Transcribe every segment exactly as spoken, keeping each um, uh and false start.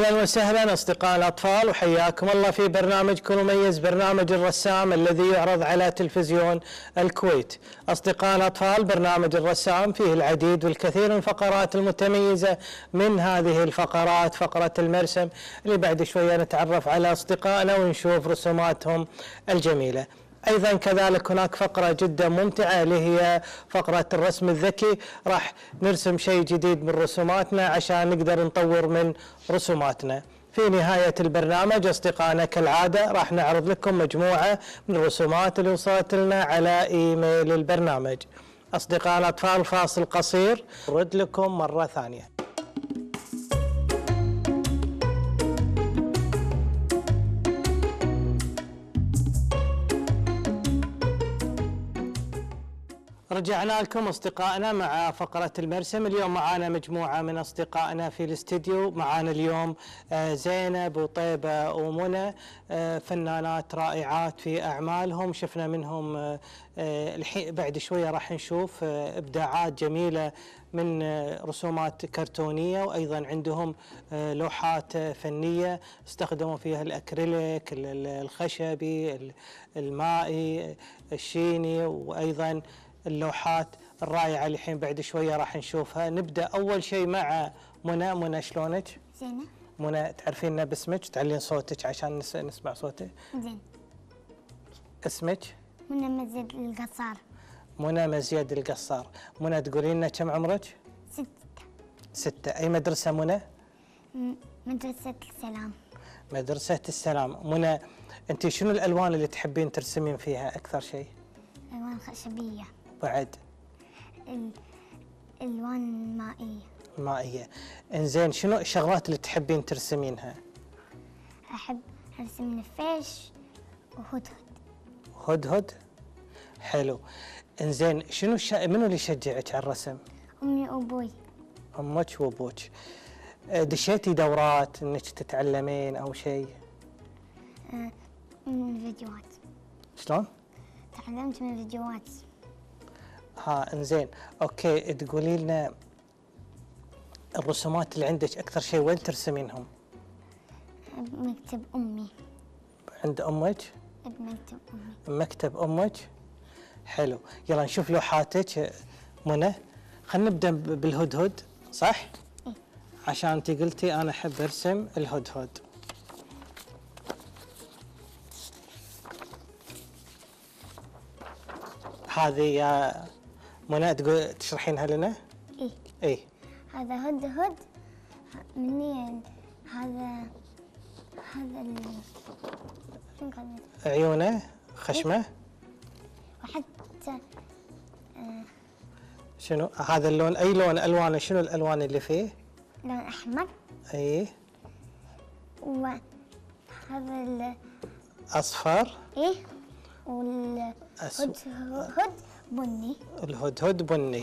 أهلا وسهلا أصدقاء الأطفال، وحياكم الله في برنامجكم المميز برنامج الرسام الذي يعرض على تلفزيون الكويت. أصدقاء الأطفال، برنامج الرسام فيه العديد والكثير من الفقرات المتميزة. من هذه الفقرات فقرة المرسم اللي بعد شوية نتعرف على أصدقائنا ونشوف رسوماتهم الجميلة. أيضا كذلك هناك فقرة جدا ممتعة اللي هي فقرة الرسم الذكي، راح نرسم شيء جديد من رسوماتنا عشان نقدر نطور من رسوماتنا. في نهاية البرنامج أصدقائنا كالعادة راح نعرض لكم مجموعة من الرسومات اللي وصلت لنا على إيميل البرنامج. أصدقاء الأطفال، فاصل قصير نرد لكم مرة ثانية. رجعنا لكم أصدقائنا مع فقرة المرسم. اليوم معانا مجموعة من أصدقائنا في الاستديو. معانا اليوم زينب وطيبة ومنى، فنانات رائعات في أعمالهم. شفنا منهم الحين بعد شوية راح نشوف إبداعات جميلة من رسومات كرتونية، وأيضا عندهم لوحات فنية استخدموا فيها الأكريليك، الخشبي، المائي، الشيني، وأيضا اللوحات الرائعة اللي الحين بعد شوية راح نشوفها. نبدأ أول شيء مع منى. منى شلونك؟ زينة. منى تعرفيننا باسمك؟ تعلين صوتك عشان نسمع صوتك. زين. اسمك؟ منى مزيد القصار. منى مزيد القصار. منى تقولين لنا كم عمرك؟ ستة. ستة. أي مدرسة منى؟ مدرسة السلام. مدرسة السلام. منى، أنت شنو الألوان اللي تحبين ترسمين فيها أكثر شيء؟ ألوان خشبية. بعد؟ الألوان مائية. مائية. إنزين، شنو الشغلات اللي تحبين ترسمينها؟ أحب أرسم نفاش وهدهد. هدهد؟ حلو. إنزين، شنو الشا... منو اللي يشجعك على الرسم؟ أمي وأبوي. أمك وأبوك. دشيتي دورات إنك تتعلمين أو شيء؟ أه من الفيديوهات. شلون؟ تعلمت من الفيديوهات. ها إنزين، أوكي. تقولي لنا الرسومات اللي عندك أكثر شيء وين ترسمينهم؟ بمكتب أمي. عند أمك؟ بمكتب أمي. مكتب أمك؟ حلو. يلا نشوف لوحاتك منى. خلينا نبدأ بالهدهد، صح؟ إيه. عشان أنت قلتي أنا أحب أرسم الهدهد. هذه يا منى تقول تشرحينها لنا؟ إيه. إيه. هذا هدهد منين؟ هذا هذا ال شنو قلت؟ عيونه خشمه. إيه؟ وحتى آه شنو هذا اللون؟ أي لون ألوانه؟ شنو الألوان اللي فيه؟ لون أحمر. أي. وهذا ال أصفر. إيه. والهدهد بني. الهدهد بني.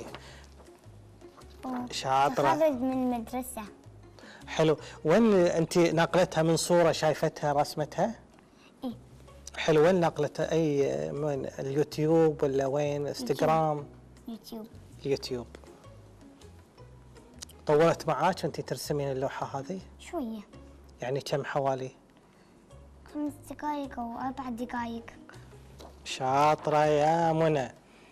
شاطرة. خرج من المدرسة. حلو. وين أنت نقلتها من صورة شايفتها رسمتها؟ إيه. حلو. وين نقلتها؟ أي من اليوتيوب ولا وين؟ انستغرام؟ يوتيوب. اليوتيوب. طولت معاك وأنت ترسمين اللوحة هذه؟ شوية. يعني كم حوالي؟ خمس دقايق أو أربع دقايق. شاطرة يا منى.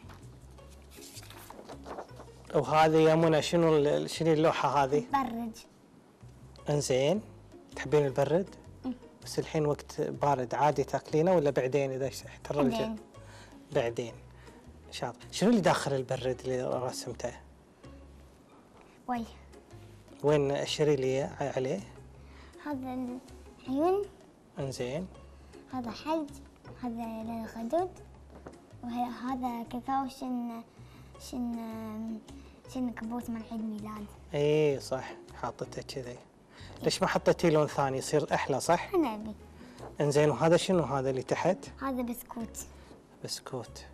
وهذه يا منى شنو شنو اللوحة هذه؟ برد. انزين، تحبين البرد؟ م. بس الحين وقت بارد، عادي تاكلينه ولا بعدين اذا احتر الجو؟ بعدين. بعدين. شاطر. شنو اللي داخل البرد اللي رسمته؟ وي. وين اشري لي عليه؟ هذا العيون. انزين. هذا حلج. هذا للخدود. وهذا كاكاو شن شن شن كبوس مال عيد ميلاد. اي صح، حاطته كذي. ليش ما حطيتي لون ثاني يصير احلى؟ صح؟ انا ابي. انزين. وهذا شنو هذا اللي تحت؟ هذا بسكوت. بسكوت.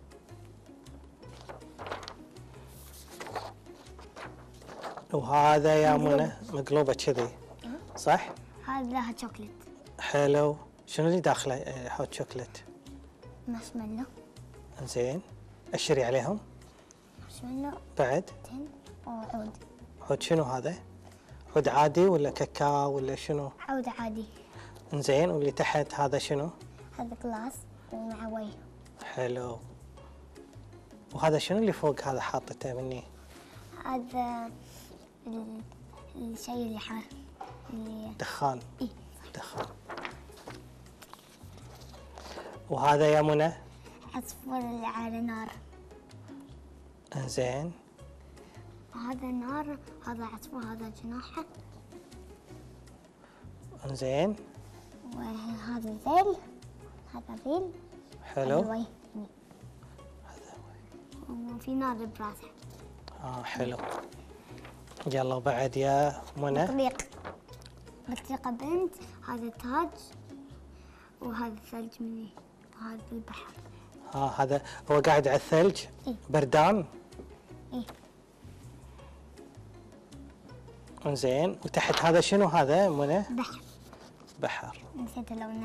وهذا يا منى مقلوبه كذي، صح؟ هذا لها شوكليت. حلو. شنو اللي داخله هوت شوكليت؟ مارشميلو. زين. اشري عليهم؟ مارشميلو. بعد؟ تن وعود. عود شنو هذا؟ عود عادي ولا كاكاو ولا شنو؟ عود عادي. انزين، واللي تحت هذا شنو؟ هذا جلاس ومع وي. حلو. وهذا شنو اللي فوق هذا حاطته مني؟ هذا ال- الشيء اللي حار اللي دخان. إيه. دخان. وهذا يا منى؟ عصفور اللي على نار. انزين. هذا نار، هذا عصفور، هذا جناحه، انزين. وهذا ذيل، هذا ذيل. حلو. هذا وي. وفي نار براسه. اه حلو. يلا بعد يا منى. بطريق بطريقة بنت، هذا تاج، وهذا ثلج مني، وهذا البحر. اه هذا هو قاعد على الثلج. إيه. بردان. إيه. انزين، وتحت هذا شنو هذا منى؟ بحر. بحر. نسيت لونه.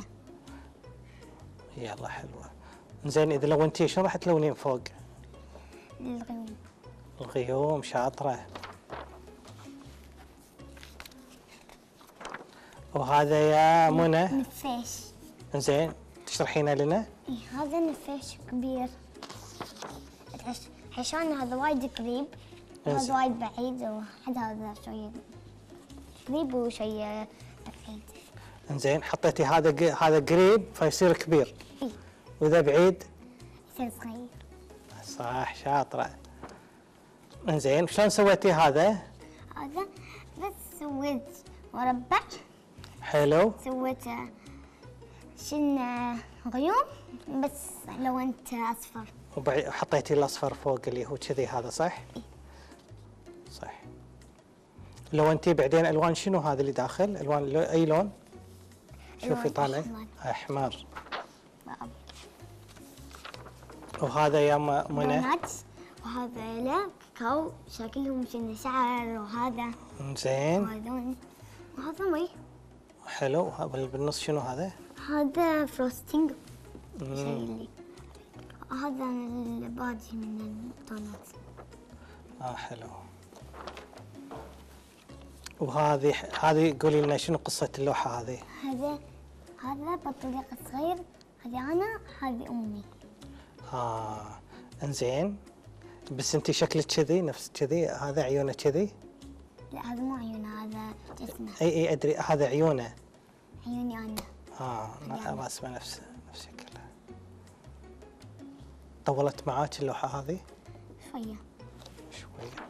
يلا حلوة. انزين، إذا لونتيه شنو راح تلونين فوق؟ الغيوم. الغيوم. شاطرة. وهذا يا منى؟ نفاش. انزين، تشرحينه لنا؟ إيه، هذا نفاش كبير. العش- عشان هذا وايد قريب إنزين. وهذا وايد بعيد، وحد هذا شوية قريب وشوية بعيد. انزين، حطيتي هذا ق- هذا قريب فيصير كبير، إيه، واذا بعيد يصير صغير. صح. شاطرة. انزين، شلون سويتي هذا؟ هذا بس سويت مربع، حلو. سويت شن غيوم، بس لونت أصفر. وحطيتي الاصفر فوق اللي هو كذي، هذا صح؟ صح. لونتي بعدين الوان شنو هذا اللي داخل؟ الوان لو- اي لون؟ شوفي لون طالع. أحمر. احمر. وأبيض. وهذا يا م- منى؟ دونات، وهذا له كاكاو شكلهم شن شعر، وهذا انزين. وهذون، وهذا مي. حلو. وهذا بالنص شنو هذا؟ هذا فروستنج، مم. شيء اللي هذا الباقي من الدونات. اه حلو. وهذه هذه قولي لنا شنو قصة اللوحة هذه؟ هذا هذا بطريق صغير، هذه أنا، هذه أمي. اه انزين، بس انت شكلك كذي نفس كذي، هذا عيونه كذي؟ لا، هذا مو عيونه، هذا جسمه. اي اي ادري، هذا عيونه. عيوني أنا. اه يعني. راسمه نفس نفس شكلها. طولت معاك اللوحة هذه؟ شوية. شوية.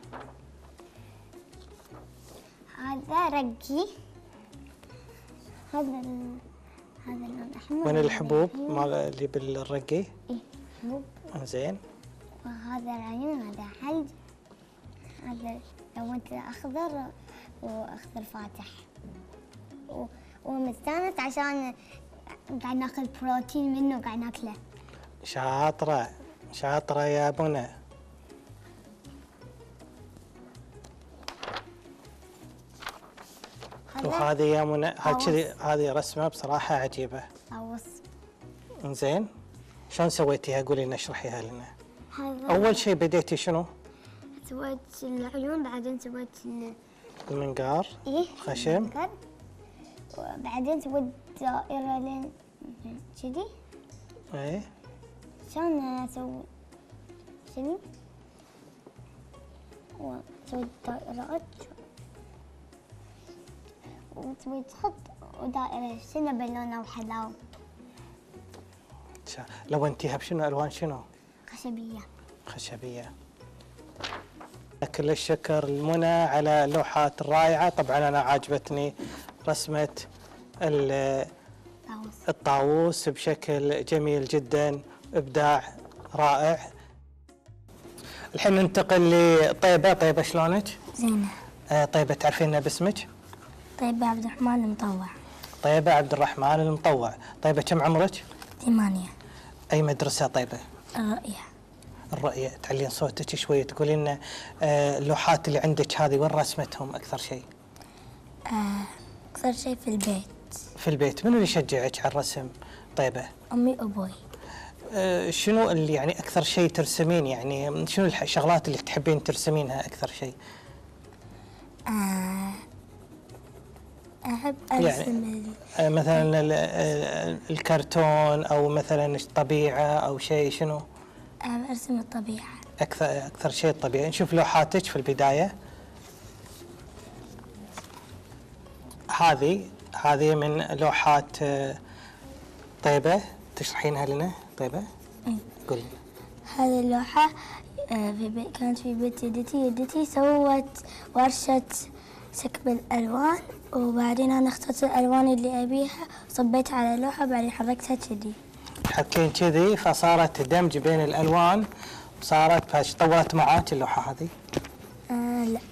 هذا رقي، هذا ال... هذا اللون الأحمر. وين هذا الحبوب العيون. مال اللي بالرقي؟ إيه، حبوب. انزين. وهذا العيون، هذا حلج، هذا لونت أخضر وأخضر فاتح، و... ومستانس عشان قاعد ناخذ بروتين منه وقاعد ناكله. شاطرة. شاطرة يا منى. وهذه يا منى هذه طاووس. كذي، هذه رسمة بصراحة عجيبة. طاووس. انزين، شلون سويتيها؟ قولي لنا، اشرحيها لنا. هذا أول شيء بديتي شنو؟ سويت العيون، بعدين سويت ال... المنقار. إيه، خشم. المنقار. وبعدين سويت دائرة لين كذي، ايه. عشان أسوي كذي، وسويت دائرات، وسويت خط ودائرة شنو باللون وحلاوة. شا- لونتيها بشنو؟ الوان شنو؟ خشبية. خشبية. كل الشكر لمنى على اللوحات الرائعة. طبعا أنا عاجبتني رسمة ال- طاووس. الطاووس بشكل جميل جدا، إبداع رائع. الحين ننتقل لطيبة. طيبة شلونك؟ زينة. آه طيبة، تعرفيننا باسمك؟ طيبة عبد الرحمن المطوع. طيبة عبد الرحمن المطوع. طيبة كم عمرك؟ ثمانية. أي مدرسة طيبة؟ الرؤية. الرؤية. تعلين صوتك شوي، تقولي لنا آه اللوحات اللي عندك هذه وين رسمتهم أكثر شيء؟ آه، أكثر شيء في البيت. في البيت. منو اللي يشجعك على الرسم طيبة؟ أمي وأبوي. آه شنو اللي يعني أكثر شيء ترسمين؟ يعني شنو الشغلات اللي تحبين ترسمينها أكثر شيء؟ آه، أحب أرسم يعني مثلا الكرتون أو مثلا الطبيعة أو شيء شنو؟ أحب أرسم الطبيعة. أكثر أكثر شيء الطبيعة. نشوف لوحاتك في البداية. هذه هذه من لوحات طيبة، تشرحينها لنا طيبة؟ إيه. قولي. هذه اللوحة في بي... كانت في بيت جدتي. جدتي سوت ورشة سكب الألوان، وبعدين أنا اخترت الألوان اللي أبيها وصبيتها على اللوحة، بعدين حركتها كذي. حكين كذي فصارت دمج بين الألوان وصارت فاش. طولت معاك اللوحة هذه؟ آه لا.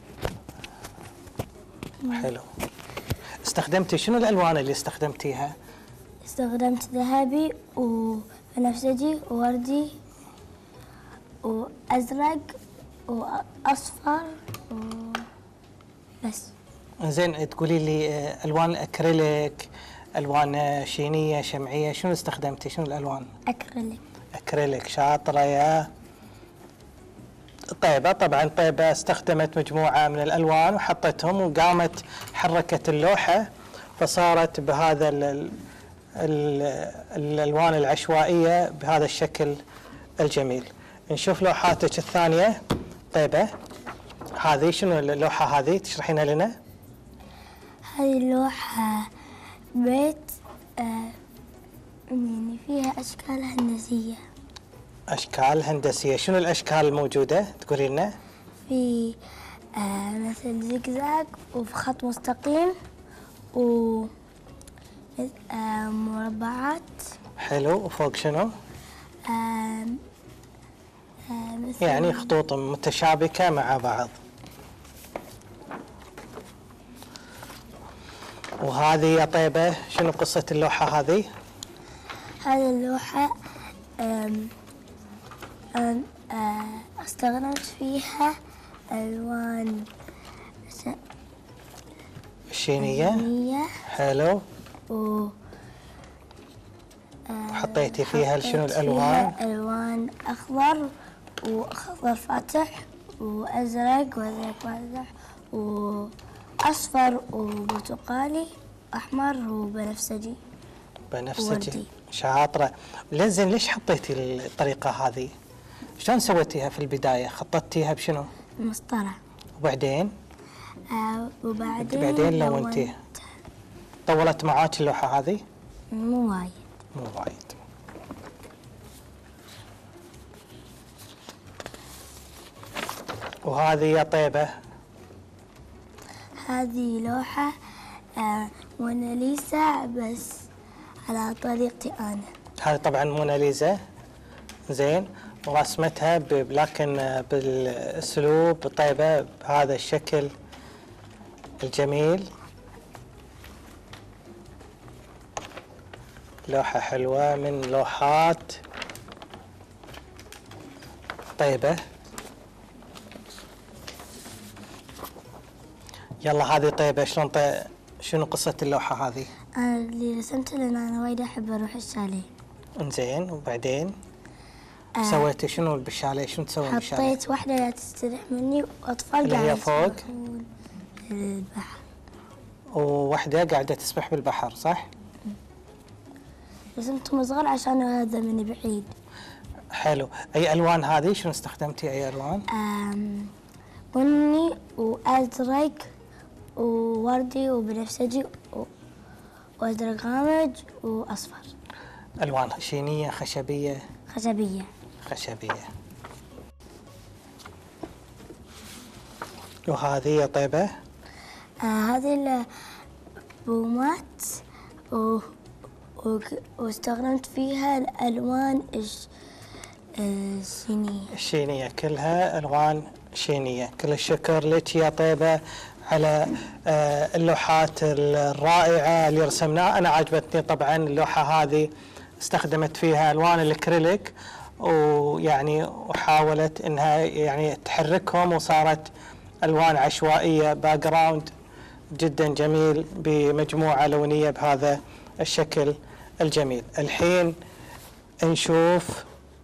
حلو. استخدمتي شنو الألوان اللي استخدمتيها؟ استخدمت ذهبي وبنفسجي ووردي وأزرق وأصفر وبس. زين، تقولي لي ألوان أكريليك، ألوان شينية، شمعية، شنو استخدمتي؟ شنو الألوان؟ أكريليك. أكريليك. شاطرة يا طيبة. طبعا طيبة استخدمت مجموعة من الألوان وحطتهم وقامت حركت اللوحة فصارت بهذا ال ال الألوان العشوائية بهذا الشكل الجميل. نشوف لوحاتك الثانية طيبة. هذه شنو اللوحة هذه؟ تشرحينها لنا. هذه اللوحة بيت آه يعني فيها أشكال هندسية. أشكال هندسية. شنو الأشكال الموجودة؟ تقولي لنا. في آه مثل زجزاج وفي خط مستقيم و آه مربعات. حلو. وفوق شنو؟ آه آه مثل يعني خطوط متشابكة مع بعض. وهذه يا طيبة شنو قصة اللوحة هذه؟ هذه اللوحة آم آم آه استخدمت فيها ألوان الشينية. شينية. حلو. و حطيتي فيها شنو الألوان؟ فيها ألوان أخضر وأخضر فاتح وأزرق وأزرق فاتح وأصفر وبرتقالي أحمر وبنفسجي. بنفسجي. وردي. شاطرة. لزين ليش حطيتي الطريقة هذه؟ شلون سويتيها في البداية؟ خططتيها بشنو؟ مسطرة. وبعدين؟ آه وبعدين بعدين لونتيها. طولت معاك اللوحة هذه؟ مو وايد. مو وايد. وهذه يا طيبة؟ هذه لوحة آه موناليزا بس على طريقتي أنا. هذه طبعا موناليزا. زين. ورسمتها ب... لكن بالاسلوب طيبة بهذا الشكل الجميل. لوحة حلوة من لوحات طيبة. يلا هذه طيبة شلون طي... شنو قصة اللوحة هذه؟ أنا اللي رسمتها لأن أنا وايد أحب أروح الشاليه. انزين. وبعدين؟ آه سويتي شنو بالشاليه؟ شنو تسوين بالشاليه؟ حطيت واحدة لا تستريح مني وأطفال اللي هي فوق البحر، وواحدة قاعدة تسبح بالبحر صح؟ رسمتهم صغار عشان هذا من بعيد. حلو. أي ألوان هذه؟ شنو استخدمتي أي ألوان؟ آم بني وأزرق ووردي وبنفسجي وأزرق غامج وأصفر. ألوان شينية خشبية؟ خشبية. خشبية. وهذه يا طيبة؟ آه هذه البومات و... و... واستخدمت فيها الألوان الش... الشينية. الشينية كلها ألوان شينية. كل الشكر لك يا طيبة على اللوحات الرائعة اللي رسمناها. أنا عجبتني طبعا اللوحة هذه، استخدمت فيها ألوان الأكريليك ويعني وحاولت انها يعني تحركهم وصارت الوان عشوائيه، باك جراوند جدا جميل بمجموعه لونيه بهذا الشكل الجميل. الحين نشوف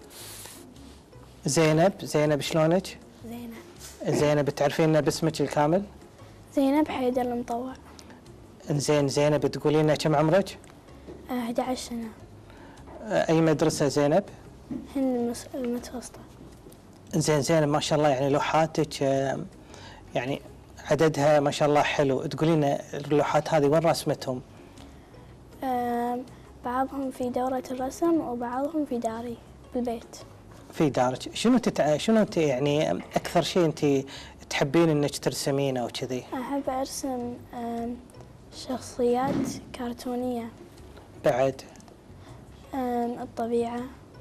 زينب. زينب شلونك؟ زينب. زينب تعرفين باسمك الكامل؟ زينب حيدر المطوع. انزين زينب، تقولي لنا كم عمرك؟ أحد عشر سنة. آه، أي مدرسة زينب؟ هن المس- المتوسطة. انزين زينب، ما شاء الله يعني لوحاتك آه، يعني عددها ما شاء الله حلو. تقولي لنا اللوحات هذه وين رسمتهم؟ آم، بعضهم في دورة الرسم وبعضهم في داري بالبيت. في دارك. شنو تتع... شنو انت يعني اكثر شيء انت تحبين انك ترسمينه وكذي؟ أحب أرسم آم، شخصيات كرتونية. بعد آم، الطبيعة.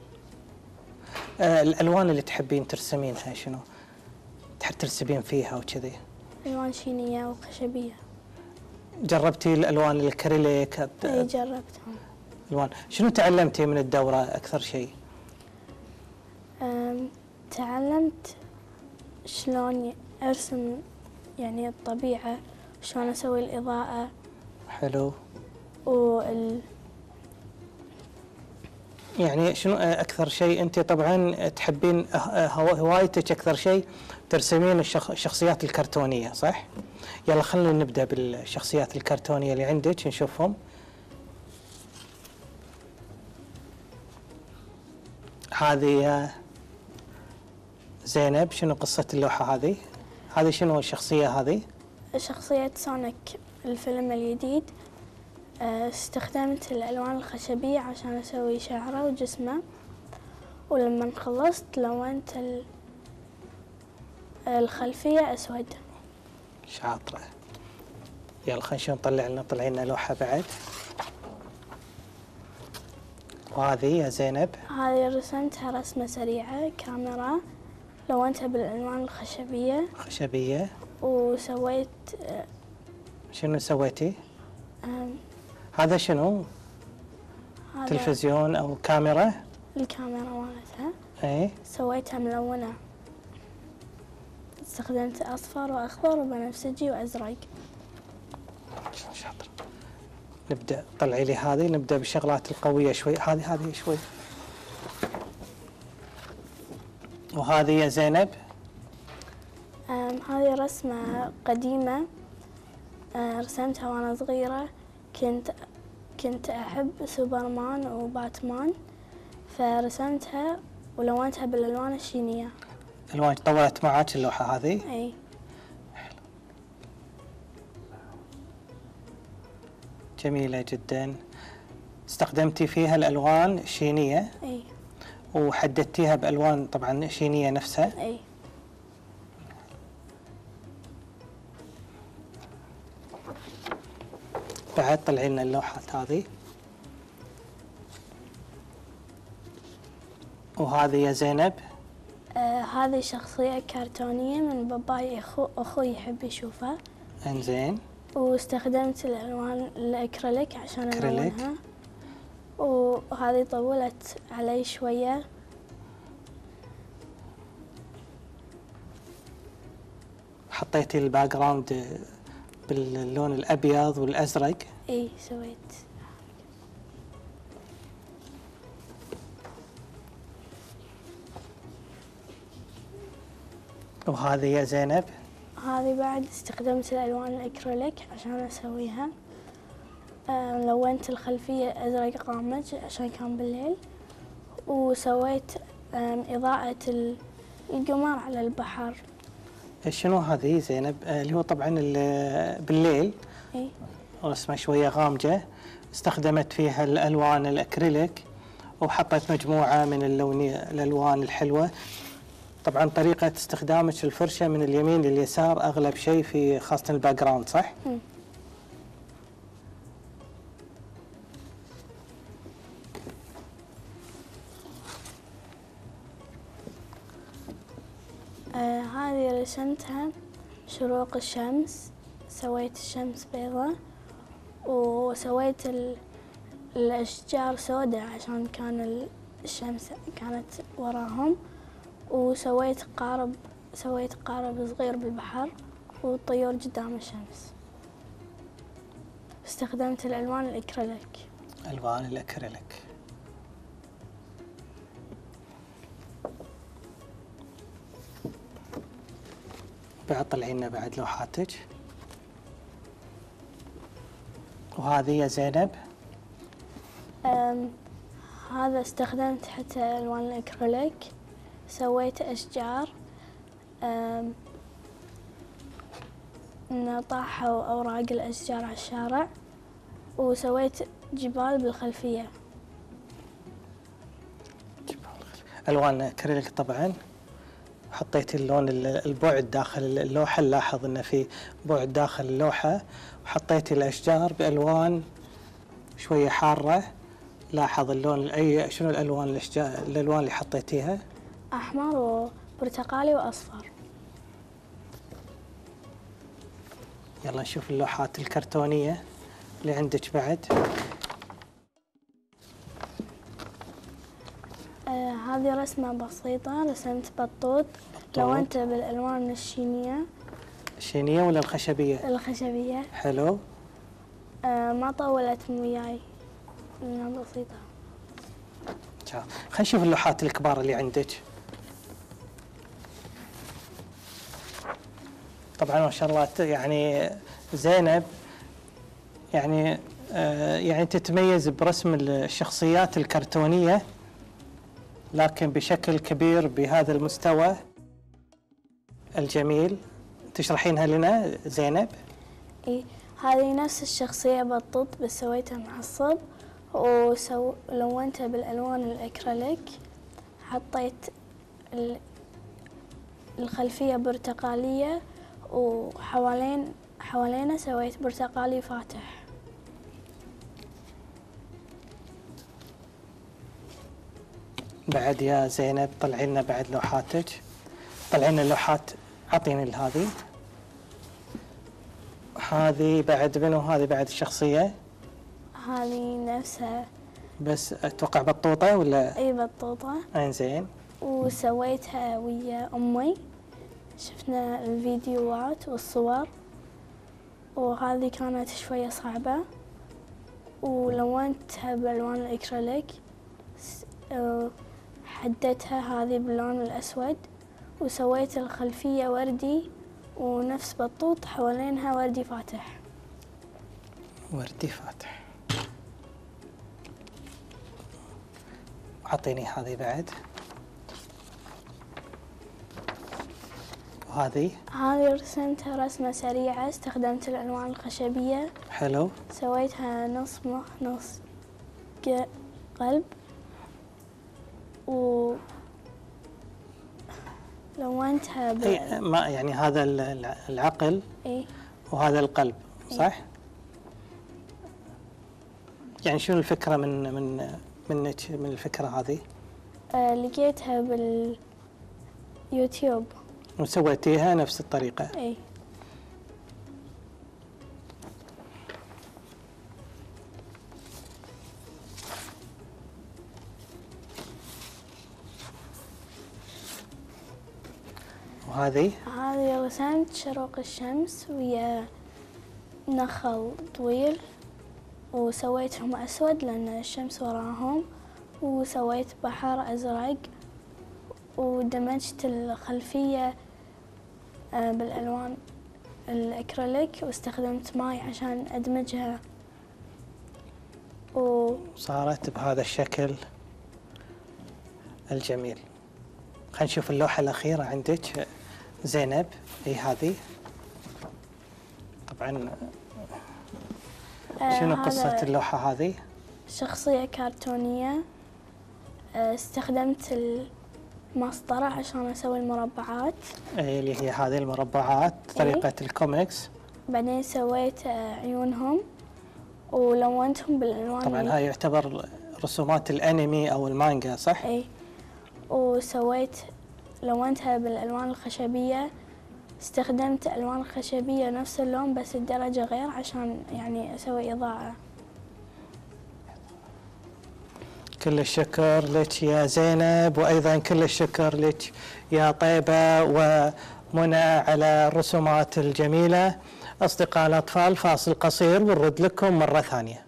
آه الالوان اللي تحبين ترسمينها شنو؟ تحب ترسمين فيها وكذي؟ ألوان شينية وخشبية. جربتي الالوان الكريليك؟ أي جربتهم. الوان شنو تعلمتي من الدورة اكثر شيء؟ آم، تعلمت شلون ي- أرسم يعني الطبيعة، شلون أسوي الإضاءة حلو. وال يعني شنو اكثر شيء انت طبعا تحبين ه- هوايتك اكثر شيء ترسمين الشخ... الشخصيات الكرتونيه صح؟ يلا خلينا نبدا بالشخصيات الكرتونيه اللي عندك نشوفهم. هذه زينب، شنو قصه اللوحه هذه؟ هذه شنو الشخصيه هذه؟ شخصية سونيك الفيلم الجديد. آه، استخدمت الألوان الخشبية عشان أسوي شعره وجسمه، ولما خلصت لونت ال- الخلفية أسود. شاطره. يلا خلينا نشوف نطلع لنا طلع لنا لوحه بعد. وهذه يا زينب؟ هذه رسمتها رسمة سريعة كاميرا، لونتها بالألوان الخشبية خشبيه. وسويت آه، شنو سويتي؟ آم، هذا شنو؟ هذا تلفزيون او كاميرا؟ الكاميرا مالتها اي سويتها ملونة، استخدمت أصفر وأخضر وبنفسجي وأزرق. شاطر. نبدا طلعي لي هذه، نبدا بالشغلات القويه شوي. هذه هذه شوي. وهذه يا زينب؟ آم، هذه رسمة قديمة. آه، رسمتها وأنا صغيرة. كنت كنت أحب سوبرمان وباتمان، فرسمتها ولونتها بالألوان الشينية. الوان طولت معك اللوحه هذه؟ أي. جميله جدا. استخدمتي فيها الالوان الشينيه أي. وحددتيها بالوان طبعا شينيه نفسها. أي. بعد طلعي لنا اللوحات هذه. وهذه يا زينب؟ آه، هذه شخصية كرتونية من باباي، أخو أخوي يحب يشوفها، انزين. واستخدمت الألوان الأكريليك عشان أكريليك. ألونها، وهذه طولت علي شوية. حطيتي الباك جراوند باللون الابيض والازرق. اي سويت. وهذه يا زينب؟ هذه بعد استخدمت الألوان الأكريليك عشان أسويها. آه، لونت الخلفية أزرق غامج عشان كان بالليل، وسويت آم، إضاءة ال- القمر على البحر. شنو هذه زينب؟ آه، اللي هو طبعا ال- بالليل اي. رسمة شوية غامجة، استخدمت فيها الألوان الأكريليك وحطت مجموعة من اللون الألوان الحلوة. طبعا طريقة استخدامك الفرشة من اليمين لليسار أغلب شيء في خاصة الباك جراوند صح؟ مم. آه، هذه رسمتها شروق الشمس، سويت الشمس بيضة، وسويت ال- الأشجار سوداء عشان كان ال- الشمس كانت وراهم، وسويت قارب سويت قارب صغير بالبحر والطيور قدام الشمس. استخدمت الألوان الأكريليك. ألوان الأكريليك. بعد طلعي لنا بعد لوحاتك. وهذه يا زينب؟ أم هذا استخدمت حتى ألوان الأكريليك، سويت أشجار، أم إن طاحوا أوراق الأشجار على الشارع، وسويت جبال بالخلفية. ألوان أكريليك طبعاً. حطيت اللون البعد داخل اللوحة، نلاحظ أن في بعد داخل اللوحة، وحطيت الأشجار بألوان شوية حارة. لاحظ اللون، أي شنو الألوان الأشجار الألوان اللي حطيتيها؟ أحمر وبرتقالي وأصفر. يلا نشوف اللوحات الكرتونية اللي عندك بعد. آه هذه رسمة بسيطة، رسمت بطوط لونته بالألوان الشينية. الشينية ولا الخشبية؟ الخشبية. حلو. آه ما طولت وياي لأنها بسيطة. خلينا نشوف اللوحات الكبار اللي عندك. طبعا ما شاء الله يعني زينب يعني آه يعني تتميز برسم الشخصيات الكرتونية، لكن بشكل كبير بهذا المستوى الجميل. تشرحينها لنا زينب؟ إيه هذه نفس الشخصية بطوط بس سويتها معصب، ولونتها بالألوان الأكريليك. حطيت الخلفية برتقالية، وحوالين حوالينا سويت برتقالي فاتح. بعد يا زينب طلعي لنا بعد لوحاتك، طلعي لنا اللوحات. اعطيني هذه. هذه بعد منو؟ هذه بعد الشخصية؟ هذه نفسها بس اتوقع بطوطة ولا؟ اي بطوطة. انزين. وسويتها ويا امي، شفنا الفيديوهات والصور، وهذه كانت شوية صعبة، ولونتها بالوان الاكريليك. حددتها هذه باللون الاسود، وسويت الخلفية وردي ونفس بطوط حوالينها وردي فاتح. وردي فاتح. أعطيني هذه بعد. وهذه؟ هذه رسمتها رسمة سريعة، استخدمت الألوان الخشبية. حلو. سويتها نص مخ نص قلب، و لونتها ب... أي ما يعني هذا العقل. إيه؟ وهذا القلب. إيه؟ صح؟ يعني شنو الفكرة من من منك من الفكرة هذه؟ آه لقيتها باليوتيوب وسويتيها نفس الطريقة؟ إيه. وهذه؟ هذه رسمت شروق الشمس ويا نخل طويل، وسويتهم أسود لأن الشمس وراهم، وسويت بحر أزرق، ودمجت الخلفية بالألوان الأكريليك، واستخدمت ماي عشان أدمجها، وصارت بهذا الشكل الجميل. خلينا نشوف اللوحة الأخيرة عندك زينب. اي هذه طبعا. آه شنو قصة اللوحة هذه؟ شخصية كرتونية، استخدمت المسطرة عشان أسوي المربعات. اي اللي هي هذه المربعات طريقة أي. الكوميكس. بعدين سويت عيونهم ولونتهم بالألوان. طبعا هاي يعتبر رسومات الأنمي أو المانجا صح؟ اي. وسويت لونتها بالألوان الخشبية، استخدمت ألوان الخشبية نفس اللون بس الدرجة غير عشان يعني أسوي إضاءة. كل الشكر لك يا زينب، وأيضا كل الشكر لك يا طيبة ومنى على الرسومات الجميلة. أصدقاء الأطفال فاصل قصير ونرد لكم مرة ثانية.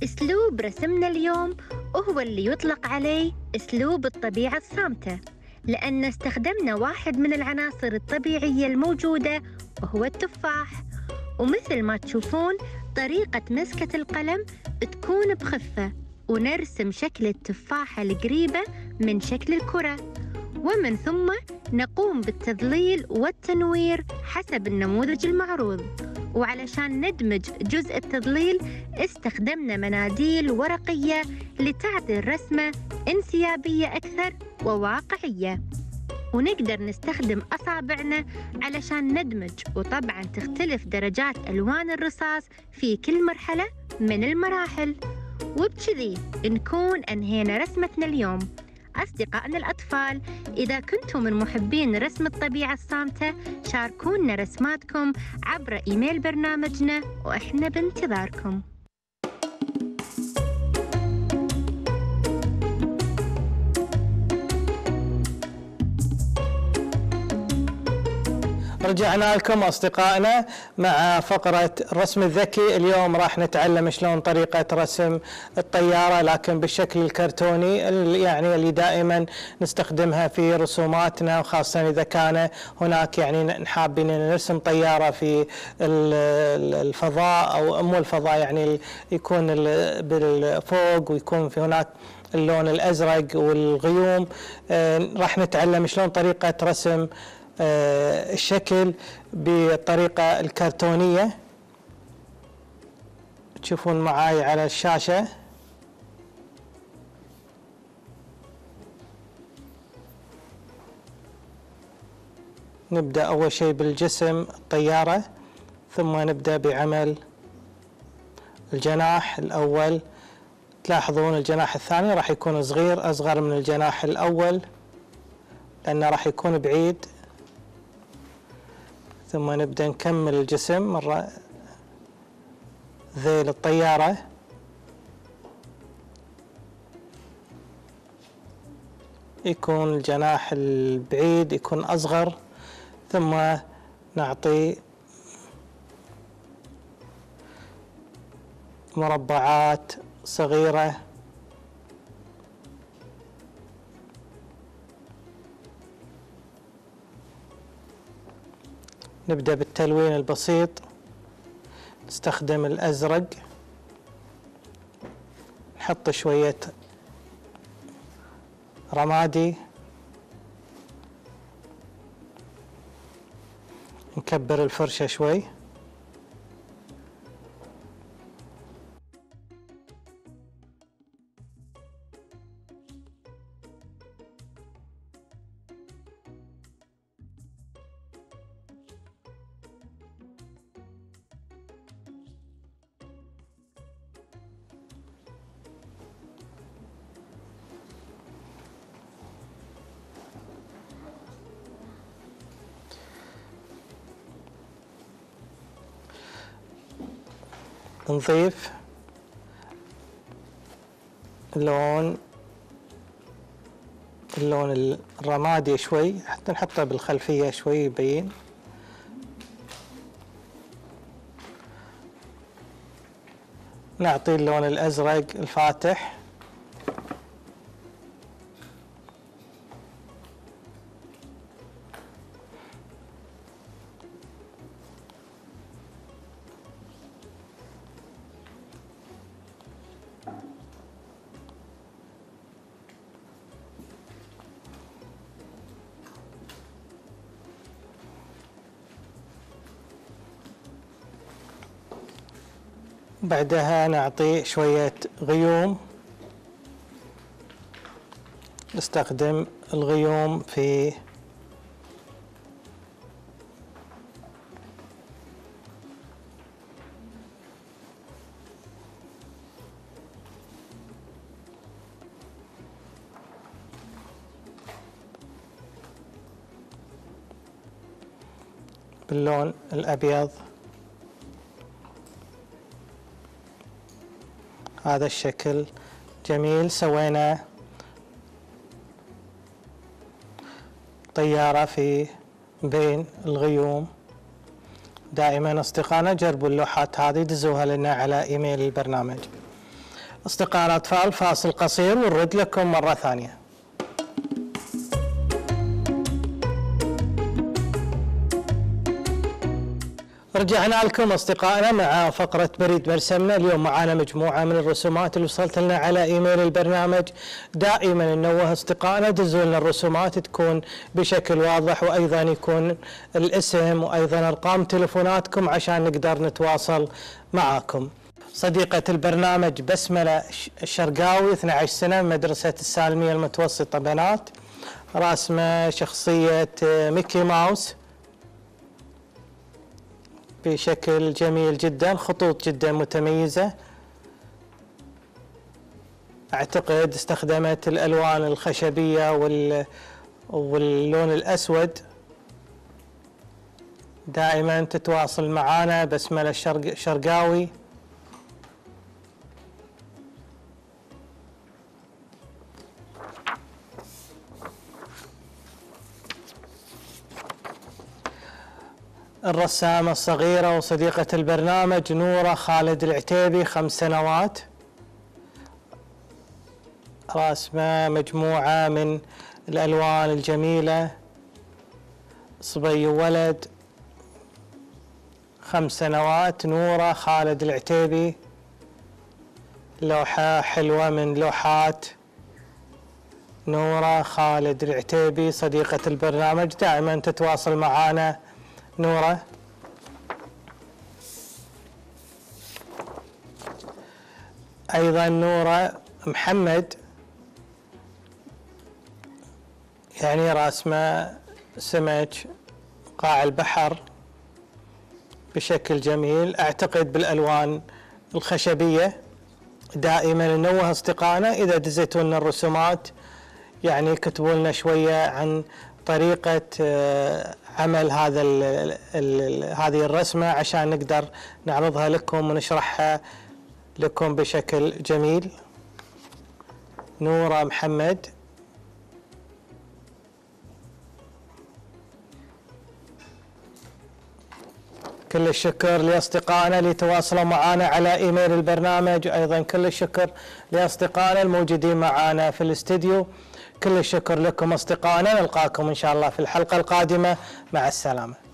أسلوب رسمنا اليوم وهو اللي يطلق عليه أسلوب الطبيعة الصامتة، لأن استخدمنا واحد من العناصر الطبيعية الموجودة وهو التفاح. ومثل ما تشوفون طريقة مسكة القلم تكون بخفة، ونرسم شكل التفاحة القريبة من شكل الكرة، ومن ثم نقوم بالتظليل والتنوير حسب النموذج المعروض. وعلشان ندمج جزء التظليل استخدمنا مناديل ورقية لتعطي الرسمة انسيابية أكثر وواقعية. ونقدر نستخدم أصابعنا علشان ندمج، وطبعاً تختلف درجات ألوان الرصاص في كل مرحلة من المراحل. وبكذي نكون أنهينا رسمتنا اليوم. أصدقائنا الأطفال، إذا كنتم من محبين رسم الطبيعة الصامتة شاركونا رسماتكم عبر إيميل برنامجنا، وإحنا بانتظاركم. رجعنا لكم أصدقائنا مع فقرة الرسم الذكي. اليوم راح نتعلم شلون طريقة رسم الطيارة لكن بالشكل الكرتوني، يعني اللي دائما نستخدمها في رسوماتنا، وخاصة إذا كان هناك يعني حابين نرسم طيارة في الفضاء أو مو الفضاء، يعني يكون بالفوق ويكون في هناك اللون الأزرق والغيوم. راح نتعلم شلون طريقة رسم آه الشكل بالطريقة الكرتونية. تشوفون معاي على الشاشة. نبدأ أول شيء بالجسم الطيارة، ثم نبدأ بعمل الجناح الأول. تلاحظون الجناح الثاني راح يكون صغير، أصغر من الجناح الأول لأنه راح يكون بعيد. ثم نبدأ نكمل الجسم مرة، ذيل الطيارة. يكون الجناح البعيد يكون أصغر، ثم نعطي مربعات صغيرة. نبدأ بالتلوين البسيط، نستخدم الأزرق، نحط شوية رمادي، نكبر الفرشة شوي. نضيف اللون اللون الرمادي شوي حتى نحطه بالخلفية شوي يبين. نعطي اللون الأزرق الفاتح. بعدها نعطي شوية غيوم، نستخدم الغيوم في باللون الأبيض. هذا الشكل جميل. سوينا طيارة في بين الغيوم. دائما أصدقائنا جربوا اللوحات هذه، دزوها لنا على إيميل البرنامج. أصدقائنا الأطفال فاصل قصير ونرد لكم مرة ثانية. رجعنا لكم أصدقائنا مع فقرة بريد مرسمنا. اليوم معنا مجموعة من الرسومات اللي وصلت لنا على إيميل البرنامج. دائما ننوه أصدقائنا دزوا لنا الرسومات تكون بشكل واضح، وأيضا يكون الاسم وأيضا أرقام تلفوناتكم عشان نقدر نتواصل معاكم. صديقة البرنامج بسملة الشرقاوي اثنتي عشرة سنة، مدرسة السالمية المتوسطة بنات، راسمة شخصية ميكي ماوس بشكل جميل جدا، خطوط جدا متميزة. أعتقد استخدمت الألوان الخشبية وال... واللون الأسود. دائما تتواصل معنا بسملة الشرقاوي. الرسامة الصغيرة وصديقة البرنامج نورة خالد العتيبي، خمس سنوات، راسمة مجموعة من الألوان الجميلة، صبي وولد، خمس سنوات، نورة خالد العتيبي. لوحة حلوة من لوحات نورة خالد العتيبي صديقة البرنامج، دائما تتواصل معنا نورة. أيضا نورة محمد، يعني راسمة سمك قاع البحر بشكل جميل، أعتقد بالألوان الخشبية. دائما ننوه أصدقائنا إذا دزيتوا لنا الرسومات يعني كتبوا لنا شوية عن طريقة عمل هذا ال ال هذه الرسمة عشان نقدر نعرضها لكم ونشرحها لكم بشكل جميل. نورة محمد. كل الشكر لأصدقائنا اللي تواصلوا معنا على إيميل البرنامج، وأيضا كل الشكر لأصدقائنا الموجودين معنا في الاستديو. كل الشكر لكم أصدقائنا، نلقاكم إن شاء الله في الحلقة القادمة، مع السلامة.